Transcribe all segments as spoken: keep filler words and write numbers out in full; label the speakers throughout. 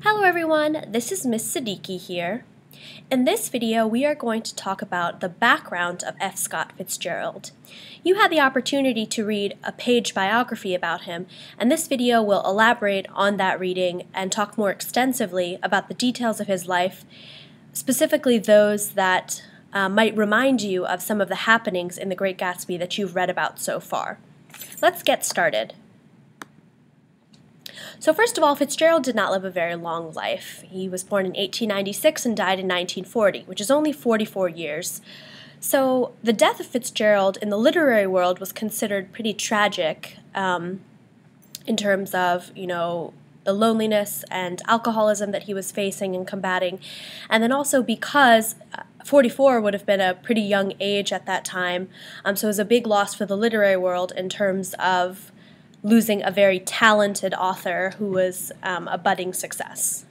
Speaker 1: Hello everyone, this is Miss Siddiqui here. In this video, we are going to talk about the background of F. Scott Fitzgerald. You had the opportunity to read a page biography about him, and this video will elaborate on that reading and talk more extensively about the details of his life, specifically those that uh, might remind you of some of the happenings in The Great Gatsby that you've read about so far. Let's get started. So first of all, Fitzgerald did not live a very long life. He was born in eighteen ninety-six and died in nineteen forty, which is only forty-four years. So the death of Fitzgerald in the literary world was considered pretty tragic um, in terms of, you know, the loneliness and alcoholism that he was facing and combating, and then also because forty-four would have been a pretty young age at that time, um, so it was a big loss for the literary world in terms of losing a very talented author who was um, a budding success.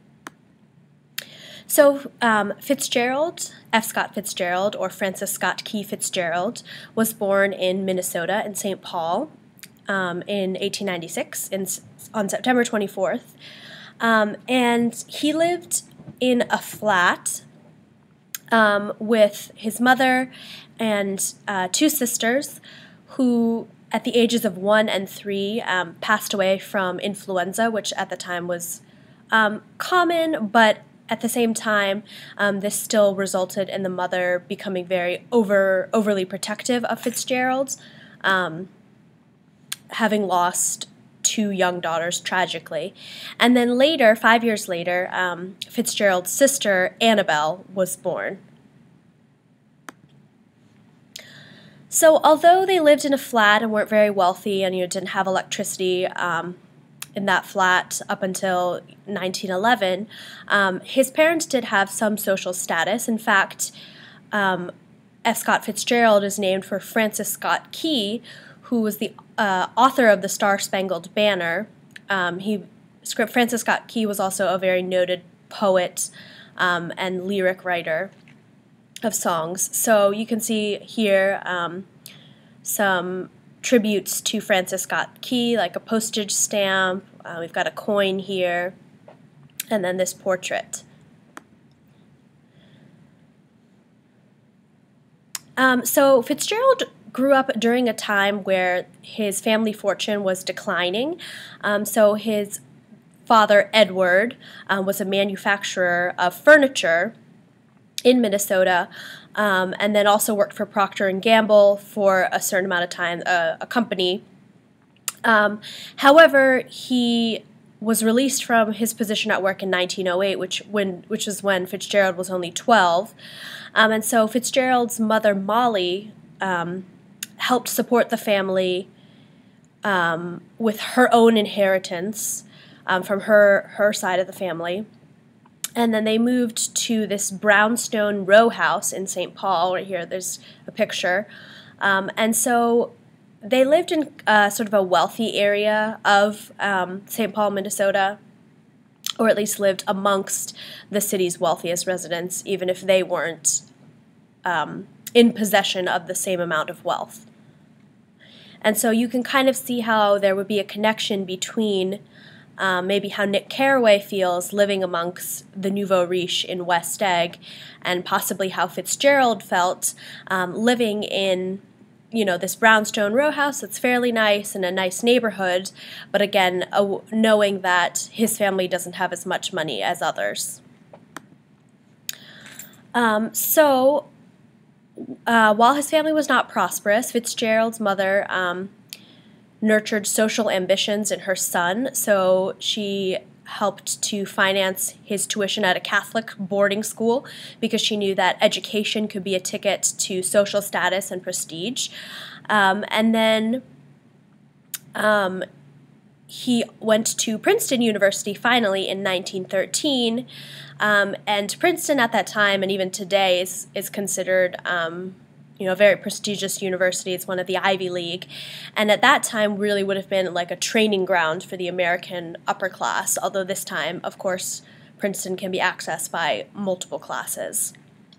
Speaker 1: So um, Fitzgerald, F. Scott Fitzgerald, or Francis Scott Key Fitzgerald, was born in Minnesota in Saint Paul um, in eighteen ninety-six, in, on September twenty-fourth. Um, and he lived in a flat um, with his mother and uh, two sisters who, at the ages of one and three, um, passed away from influenza, which at the time was um, common, but at the same time, um, this still resulted in the mother becoming very over overly protective of Fitzgerald, um, having lost two young daughters tragically. And then later, five years later, um, Fitzgerald's sister, Annabelle, was born. So although they lived in a flat and weren't very wealthy and you know, didn't have electricity um, in that flat up until nineteen eleven, um, his parents did have some social status. In fact, um, F. Scott Fitzgerald is named for Francis Scott Key, who was the uh, author of the Star-Spangled Banner. Um, he, Francis Scott Key was also a very noted poet um, and lyric writer of songs. So you can see here um, some tributes to Francis Scott Key, like a postage stamp. Uh, we've got a coin here, and then this portrait. Um, so Fitzgerald grew up during a time where his family fortune was declining. Um, so his father, Edward, um, was a manufacturer of furniture in Minnesota, um, and then also worked for Procter and Gamble for a certain amount of time, uh, a company. Um, however, he was released from his position at work in nineteen oh eight, which when which was when Fitzgerald was only twelve, um, and so Fitzgerald's mother, Molly, um, helped support the family um, with her own inheritance um, from her her side of the family. And then they moved to this brownstone row house in Saint Paul. Right here, there's a picture. Um, and so they lived in uh, sort of a wealthy area of um, Saint Paul, Minnesota, or at least lived amongst the city's wealthiest residents, even if they weren't um, in possession of the same amount of wealth. And so you can kind of see how there would be a connection between Um, maybe how Nick Carraway feels living amongst the nouveau riche in West Egg, and possibly how Fitzgerald felt um, living in, you know, this brownstone row house that's fairly nice and a nice neighborhood, but again, uh, knowing that his family doesn't have as much money as others. Um, so, uh, while his family was not prosperous, Fitzgerald's mother um, nurtured social ambitions in her son, so she helped to finance his tuition at a Catholic boarding school because she knew that education could be a ticket to social status and prestige. Um, and then um, he went to Princeton University finally in nineteen thirteen, um, and Princeton at that time and even today is, is considered um, you know, a very prestigious university. It's one of the Ivy League, and at that time really would have been like a training ground for the American upper class, although this time, of course, Princeton can be accessed by multiple classes.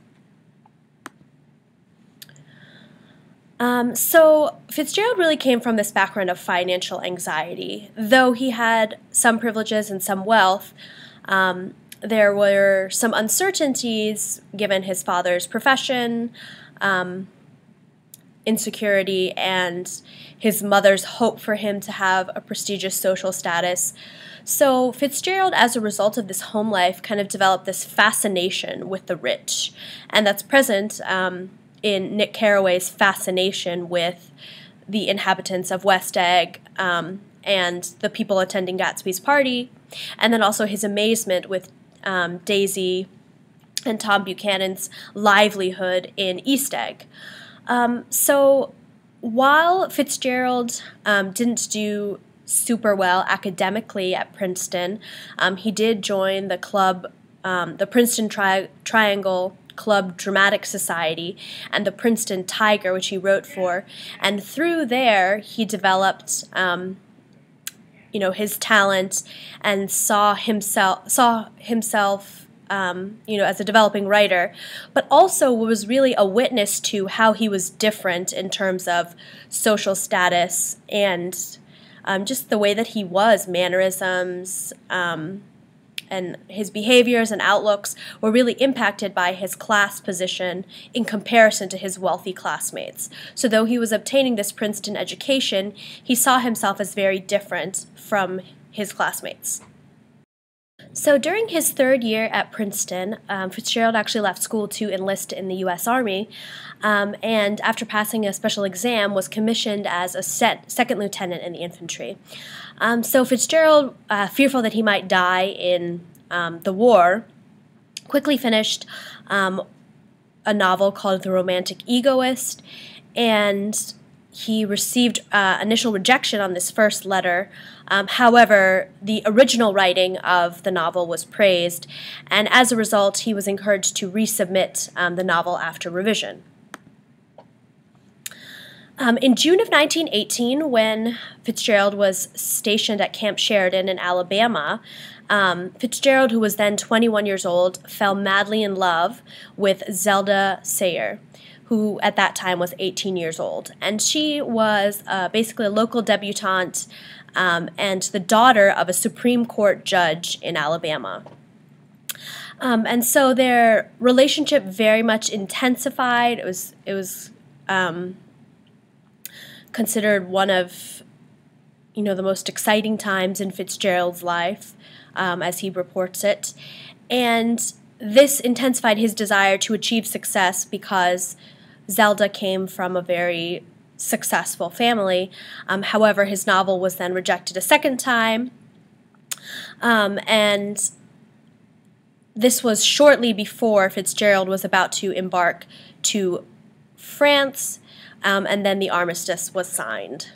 Speaker 1: Um, so Fitzgerald really came from this background of financial anxiety. Though he had some privileges and some wealth, Um, there were some uncertainties given his father's profession, um, insecurity, and his mother's hope for him to have a prestigious social status. So Fitzgerald, as a result of this home life, kind of developed this fascination with the rich, and that's present um, in Nick Carraway's fascination with the inhabitants of West Egg um, and the people attending Gatsby's party, and then also his amazement with um, Daisy and Tom Buchanan's livelihood in East Egg. Um, so while Fitzgerald um, didn't do super well academically at Princeton, um, he did join the club, um, the Princeton Tri- Triangle Club Dramatic Society and the Princeton Tiger, which he wrote for, and through there he developed, um, you know, his talent and saw himself saw himself. Um, you know, as a developing writer, but also was really a witness to how he was different in terms of social status and um, just the way that he was, mannerisms, um, and his behaviors and outlooks were really impacted by his class position in comparison to his wealthy classmates. So though he was obtaining this Princeton education, he saw himself as very different from his classmates. So during his third year at Princeton, um, Fitzgerald actually left school to enlist in the U S Army, um, and after passing a special exam was commissioned as a set, second lieutenant in the infantry. Um, so Fitzgerald, uh, fearful that he might die in um, the war, quickly finished um, a novel called The Romantic Egoist, and he received uh, initial rejection on this first letter. Um, however, the original writing of the novel was praised, and as a result, he was encouraged to resubmit um, the novel after revision. Um, in June of nineteen eighteen, when Fitzgerald was stationed at Camp Sheridan in Alabama, um, Fitzgerald, who was then twenty-one years old, fell madly in love with Zelda Sayer, who at that time was eighteen years old. And she was uh, basically a local debutante um, and the daughter of a Supreme Court judge in Alabama. Um, and so their relationship very much intensified. It was, it was um, considered one of, you know, the most exciting times in Fitzgerald's life, um, as he reports it. And this intensified his desire to achieve success because Zelda came from a very successful family. Um, however, his novel was then rejected a second time, um, and this was shortly before Fitzgerald was about to embark to France, um, and then the armistice was signed.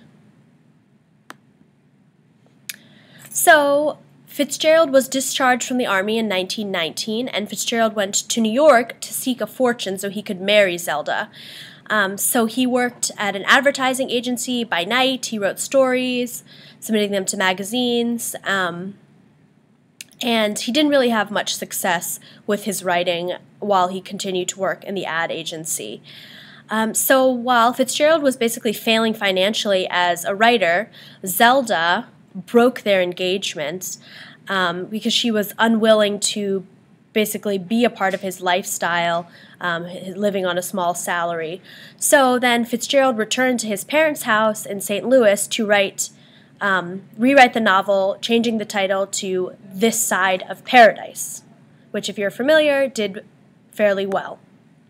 Speaker 1: So Fitzgerald was discharged from the Army in nineteen nineteen, and Fitzgerald went to New York to seek a fortune so he could marry Zelda. Um, so he worked at an advertising agency by night. He wrote stories, submitting them to magazines, um, and he didn't really have much success with his writing while he continued to work in the ad agency. Um, so while Fitzgerald was basically failing financially as a writer, Zelda broke their engagement um, because she was unwilling to basically be a part of his lifestyle, um, living on a small salary. So then Fitzgerald returned to his parents' house in Saint Louis to write, um, rewrite the novel, changing the title to This Side of Paradise, which, if you're familiar, did fairly well.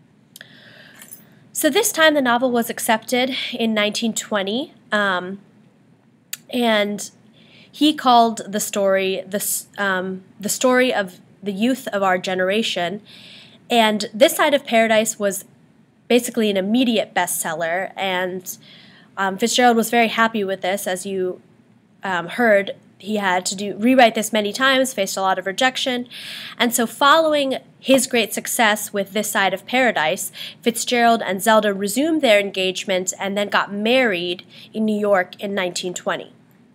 Speaker 1: So this time the novel was accepted in nineteen twenty, um, and he called the story the, um, the story of the youth of our generation, and This Side of Paradise was basically an immediate bestseller, and um, Fitzgerald was very happy with this. As you um, heard, he had to do rewrite this many times, faced a lot of rejection, and so following his great success with This Side of Paradise, Fitzgerald and Zelda resumed their engagement and then got married in New York in nineteen twenty.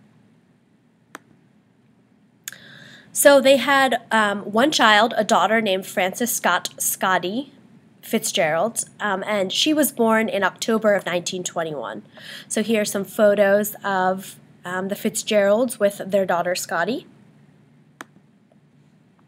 Speaker 1: So they had um, one child, a daughter named Frances Scott Scotty Fitzgerald, um, and she was born in October of nineteen twenty-one. So here are some photos of um, the Fitzgeralds with their daughter Scotty.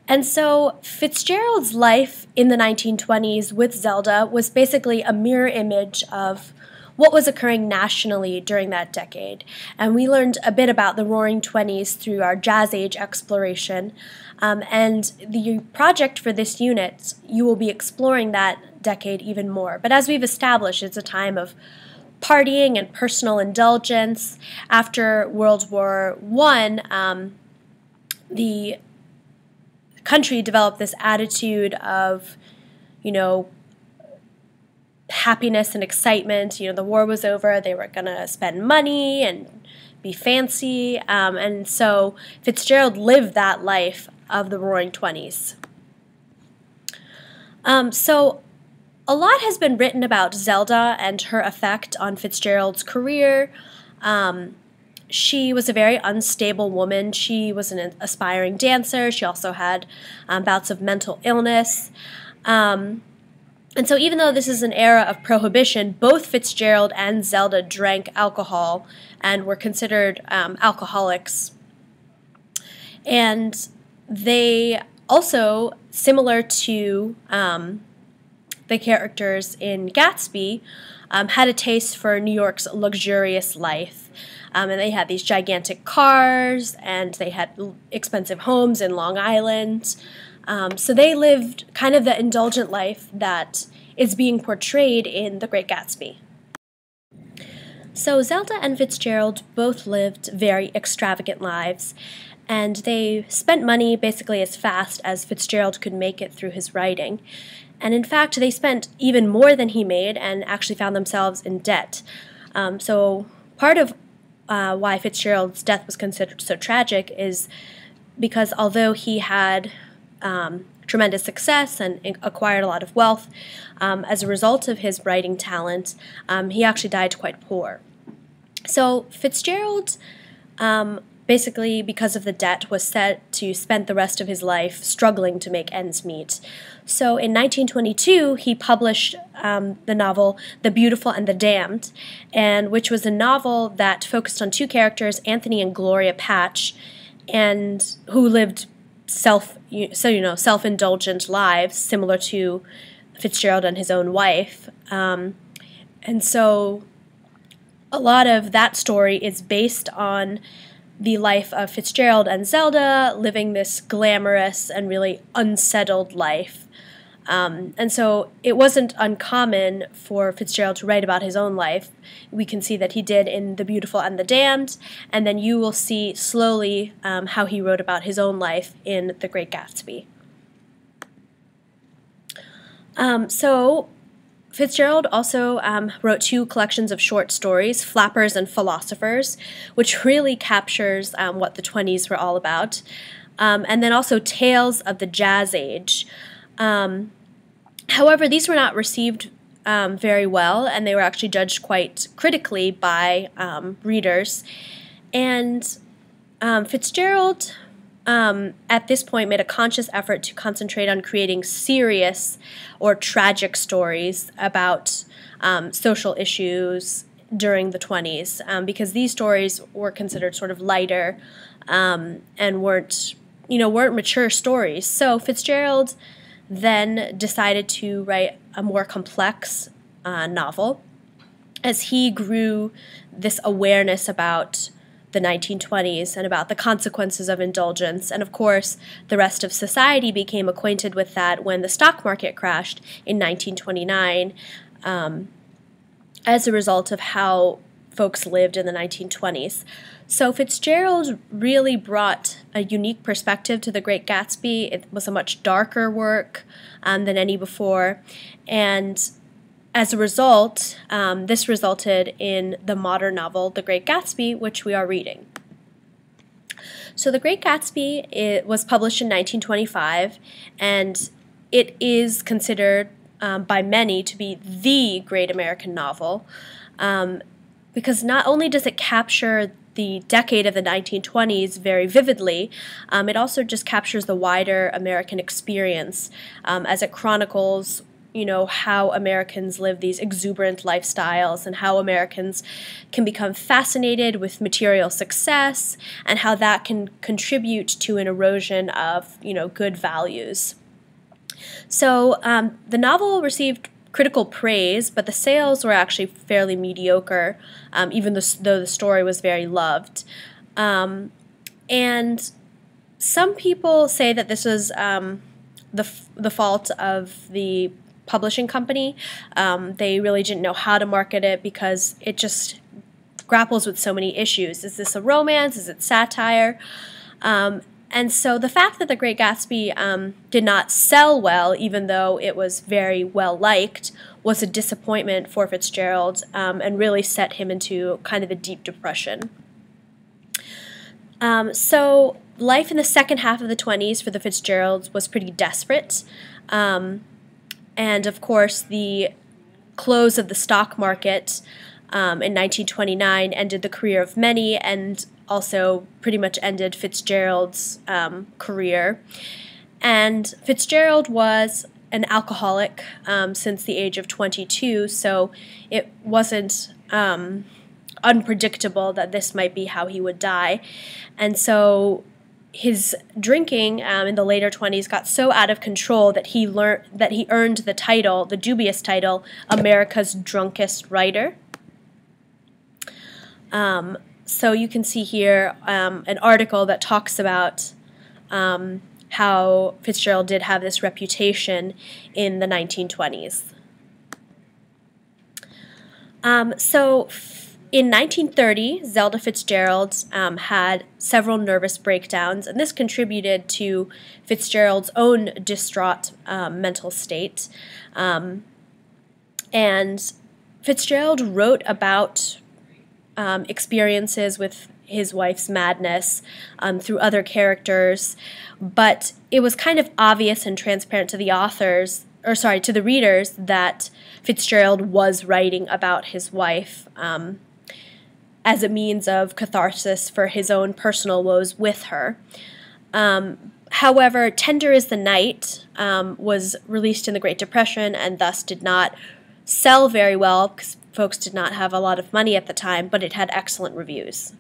Speaker 1: And so Fitzgerald's life in the nineteen twenties with Zelda was basically a mirror image of what was occurring nationally during that decade. And we learned a bit about the Roaring Twenties through our Jazz Age exploration. Um, and the project for this unit, you will be exploring that decade even more. But as we've established, it's a time of partying and personal indulgence. After World War One, um, the country developed this attitude of, you know, happiness and excitement. You know, the war was over, they were going to spend money and be fancy, um, and so Fitzgerald lived that life of the Roaring Twenties. Um, so a lot has been written about Zelda and her effect on Fitzgerald's career. Um, she was a very unstable woman. She was an aspiring dancer. She also had um, bouts of mental illness. Um, And so even though this is an era of prohibition, both Fitzgerald and Zelda drank alcohol and were considered um, alcoholics. And they also, similar to um, the characters in Gatsby, um, had a taste for New York's luxurious life. Um, and they had these gigantic cars, and they had expensive homes in Long Island. Um, so they lived kind of the indulgent life that is being portrayed in The Great Gatsby. So Zelda and Fitzgerald both lived very extravagant lives, and they spent money basically as fast as Fitzgerald could make it through his writing. And in fact, they spent even more than he made and actually found themselves in debt. Um, so part of uh, why Fitzgerald's death was considered so tragic is because although he had um, tremendous success and acquired a lot of wealth, um, as a result of his writing talent, um, he actually died quite poor. So Fitzgerald, um, basically because of the debt, was set to spend the rest of his life struggling to make ends meet. So in nineteen twenty-two, he published um, the novel The Beautiful and the Damned, and which was a novel that focused on two characters, Anthony and Gloria Patch, and who lived self, so you know, self-indulgent lives similar to Fitzgerald and his own wife. Um, and so a lot of that story is based on the life of Fitzgerald and Zelda living this glamorous and really unsettled life. Um, and so it wasn't uncommon for Fitzgerald to write about his own life. We can see that he did in The Beautiful and the Damned, and then you will see slowly um, how he wrote about his own life in The Great Gatsby. Um, so Fitzgerald also um, wrote two collections of short stories, Flappers and Philosophers, which really captures um, what the twenties were all about, um, and then also Tales of the Jazz Age. Um, however, these were not received um, very well, and they were actually judged quite critically by um, readers. And um, Fitzgerald, um, at this point, made a conscious effort to concentrate on creating serious or tragic stories about um, social issues during the twenties, um, because these stories were considered sort of lighter um, and weren't, you know, weren't mature stories. So Fitzgerald then decided to write a more complex uh, novel as he grew this awareness about the nineteen twenties and about the consequences of indulgence. And of course, the rest of society became acquainted with that when the stock market crashed in nineteen twenty-nine um, as a result of how folks lived in the nineteen twenties. So Fitzgerald really brought a unique perspective to The Great Gatsby. It was a much darker work um, than any before, and as a result, um, this resulted in the modern novel The Great Gatsby, which we are reading. So The Great Gatsby, it was published in nineteen twenty-five, and it is considered um, by many to be the great American novel, um, because not only does it capture the decade of the nineteen twenties very vividly, um, it also just captures the wider American experience um, as it chronicles you know, how Americans live these exuberant lifestyles and how Americans can become fascinated with material success and how that can contribute to an erosion of, you know, good values. So um, the novel received critical praise, but the sales were actually fairly mediocre, um, even though the story was very loved. Um, and some people say that this was um, the, the fault of the publishing company. Um, they really didn't know how to market it because it just grapples with so many issues. Is this a romance? Is it satire? Um, and so the fact that The Great Gatsby um, did not sell well, even though it was very well liked, was a disappointment for Fitzgerald um, and really set him into kind of a deep depression. Um, so life in the second half of the twenties for the Fitzgeralds was pretty desperate. Um, And, of course, the close of the stock market um, in nineteen twenty-nine ended the career of many and also pretty much ended Fitzgerald's um, career. And Fitzgerald was an alcoholic um, since the age of twenty-two, so it wasn't um, unpredictable that this might be how he would die. And so his drinking um, in the later twenties got so out of control that he learned that he earned the title, the dubious title, America's Drunkest Writer. Um, so you can see here um, an article that talks about um, how Fitzgerald did have this reputation in the nineteen twenties. Um, so in nineteen thirty, Zelda Fitzgerald um, had several nervous breakdowns, and this contributed to Fitzgerald's own distraught um, mental state. Um, and Fitzgerald wrote about um, experiences with his wife's madness um, through other characters, but it was kind of obvious and transparent to the authors, or sorry, to the readers, that Fitzgerald was writing about his wife um, as a means of catharsis for his own personal woes with her. Um, however, Tender is the Night um, was released in the Great Depression and thus did not sell very well because folks did not have a lot of money at the time, but it had excellent reviews.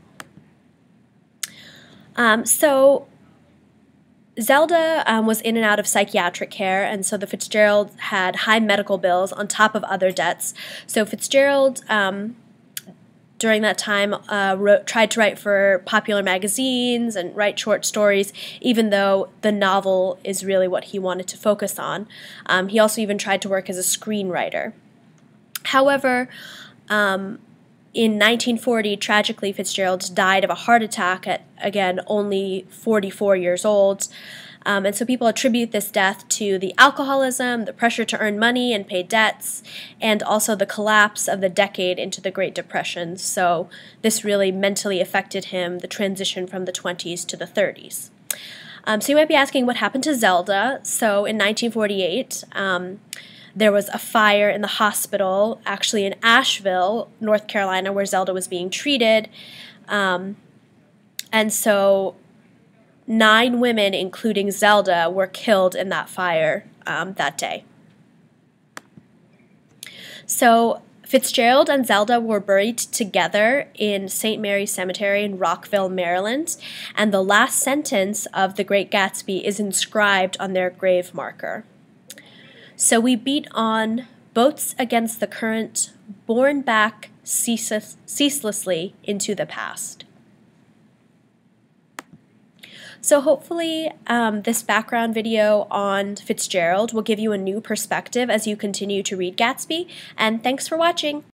Speaker 1: Um, so Zelda um, was in and out of psychiatric care, and so the Fitzgerald had high medical bills on top of other debts. So Fitzgerald um, during that time uh, wrote, tried to write for popular magazines and write short stories, even though the novel is really what he wanted to focus on. Um, he also even tried to work as a screenwriter. However, um, in nineteen forty, tragically, Fitzgerald died of a heart attack at, again, only forty-four years old. Um, and so people attribute this death to the alcoholism, the pressure to earn money and pay debts, and also the collapse of the decade into the Great Depression. So this really mentally affected him, the transition from the twenties to the thirties. Um, so you might be asking what happened to Zelda. So in nineteen forty-eight, um, there was a fire in the hospital, actually in Asheville, North Carolina, where Zelda was being treated. Um, and so nine women, including Zelda, were killed in that fire um, that day. So Fitzgerald and Zelda were buried together in Saint Mary's Cemetery in Rockville, Maryland, and the last sentence of The Great Gatsby is inscribed on their grave marker. So we beat on boats against the current, borne back ceaseless, ceaselessly into the past. So hopefully um, this background video on Fitzgerald will give you a new perspective as you continue to read Gatsby, and thanks for watching.